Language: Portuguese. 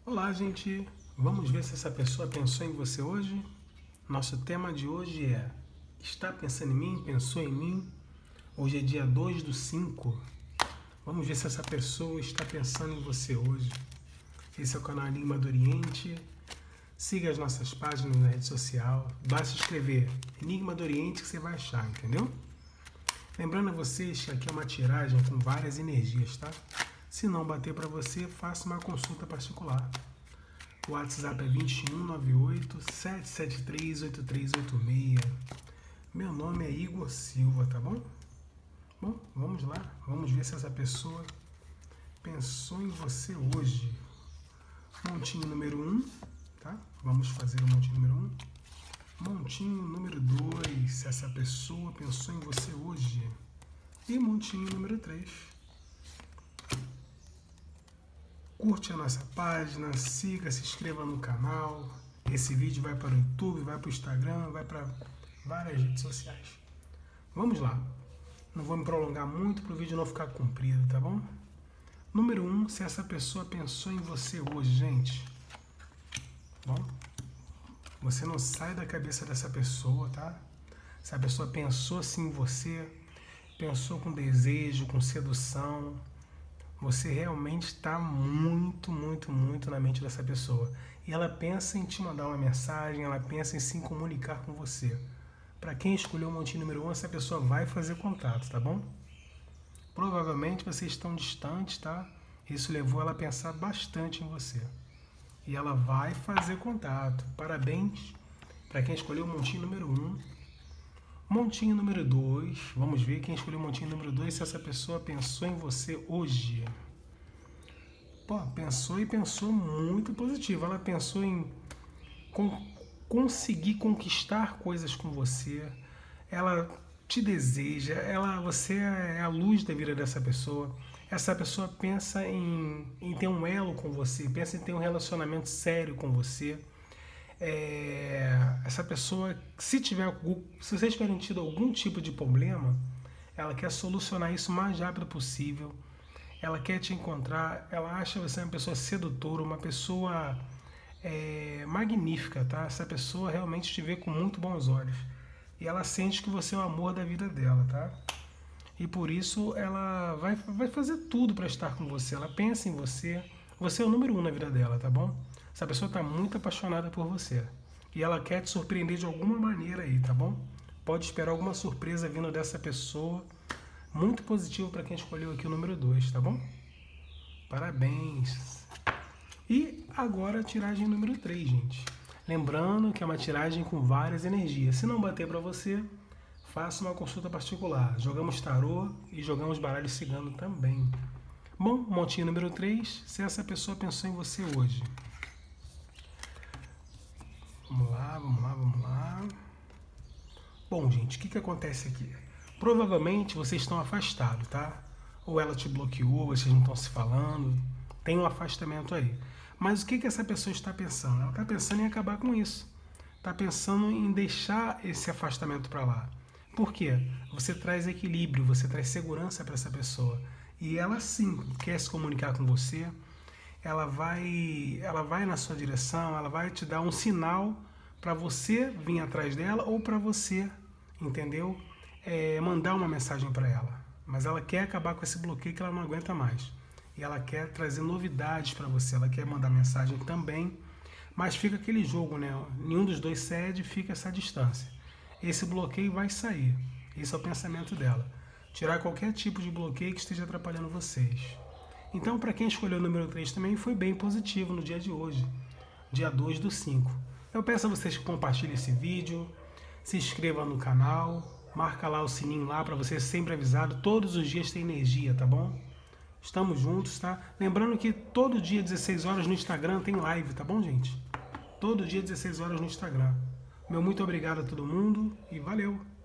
Olá, gente! Vamos ver se essa pessoa pensou em você hoje? Nosso tema de hoje é: está pensando em mim? Pensou em mim? Hoje é dia 2/5. Vamos ver se essa pessoa está pensando em você hoje. Esse é o canal Enigma do Oriente. Siga as nossas páginas na rede social. Basta escrever Enigma do Oriente que você vai achar, entendeu? Lembrando a vocês que aqui é uma tiragem com várias energias, tá? Se não bater para você, faça uma consulta particular. O WhatsApp é 2198-773-8386. Meu nome é Igor Silva, tá bom? Bom, vamos lá. Vamos ver se essa pessoa pensou em você hoje. Montinho número 1, tá? Vamos fazer o montinho número 1. Montinho número 2, se essa pessoa pensou em você hoje. E montinho número 3. Curte a nossa página, siga, se inscreva no canal. Esse vídeo vai para o YouTube, vai para o Instagram, vai para várias redes sociais. Vamos lá. Não vou me prolongar muito para o vídeo não ficar comprido, tá bom? Número 1, se essa pessoa pensou em você hoje, gente. Bom, você não sai da cabeça dessa pessoa, tá? Se a pessoa pensou assim em você, pensou com desejo, com sedução, você realmente está muito na mente dessa pessoa. E ela pensa em te mandar uma mensagem, ela pensa em se comunicar com você. Para quem escolheu o montinho número 1, essa pessoa vai fazer contato, tá bom? Provavelmente vocês estão distantes, tá? Isso levou ela a pensar bastante em você. E ela vai fazer contato. Parabéns para quem escolheu o montinho número 1. Montinho número 2, vamos ver quem escolheu o montinho número 2, se essa pessoa pensou em você hoje. Pô, pensou e pensou muito positivo. Ela pensou em conseguir conquistar coisas com você. Ela te deseja, você é a luz da vida dessa pessoa. Essa pessoa pensa em ter um elo com você, pensa em ter um relacionamento sério com você. Essa pessoa, se vocês tiverem tido algum tipo de problema, ela quer solucionar isso o mais rápido possível. Ela quer te encontrar, ela acha você uma pessoa sedutora, uma pessoa magnífica, tá? Essa pessoa realmente te vê com muito bons olhos. E ela sente que você é o amor da vida dela, tá? E por isso ela vai fazer tudo para estar com você. Ela pensa em você. Você é o número 1 na vida dela, tá bom? Essa pessoa está muito apaixonada por você. E ela quer te surpreender de alguma maneira aí, tá bom? Pode esperar alguma surpresa vindo dessa pessoa. Muito positivo para quem escolheu aqui o número 2, tá bom? Parabéns! E agora a tiragem número 3, gente. Lembrando que é uma tiragem com várias energias. Se não bater para você, faça uma consulta particular. Jogamos tarô e jogamos baralho cigano também. Bom, montinho número 3, se essa pessoa pensou em você hoje. Vamos lá. Bom, gente, o que acontece aqui? Provavelmente vocês estão afastados, tá? Ou ela te bloqueou, vocês não estão se falando. Tem um afastamento aí. Mas o que essa pessoa está pensando? Ela está pensando em acabar com isso. Está pensando em deixar esse afastamento para lá. Por quê? Você traz equilíbrio, você traz segurança para essa pessoa. E ela sim quer se comunicar com você. Ela vai na sua direção, ela vai te dar um sinal para você vir atrás dela ou para você, entendeu? Mandar uma mensagem para ela. Mas ela quer acabar com esse bloqueio que ela não aguenta mais. E ela quer trazer novidades para você, ela quer mandar mensagem também. Mas fica aquele jogo, né? Nenhum dos dois cede, fica essa distância. Esse bloqueio vai sair. Esse é o pensamento dela. Tirar qualquer tipo de bloqueio que esteja atrapalhando vocês. Então, para quem escolheu o número 3 também, foi bem positivo no dia de hoje, dia 2/5. Eu peço a vocês que compartilhem esse vídeo, se inscrevam no canal, marca lá o sininho lá para você ser sempre avisado. Todos os dias tem energia, tá bom? Estamos juntos, tá? Lembrando que todo dia, 16 horas no Instagram, tem live, tá bom, gente? Todo dia, 16 horas no Instagram. Meu muito obrigado a todo mundo e valeu!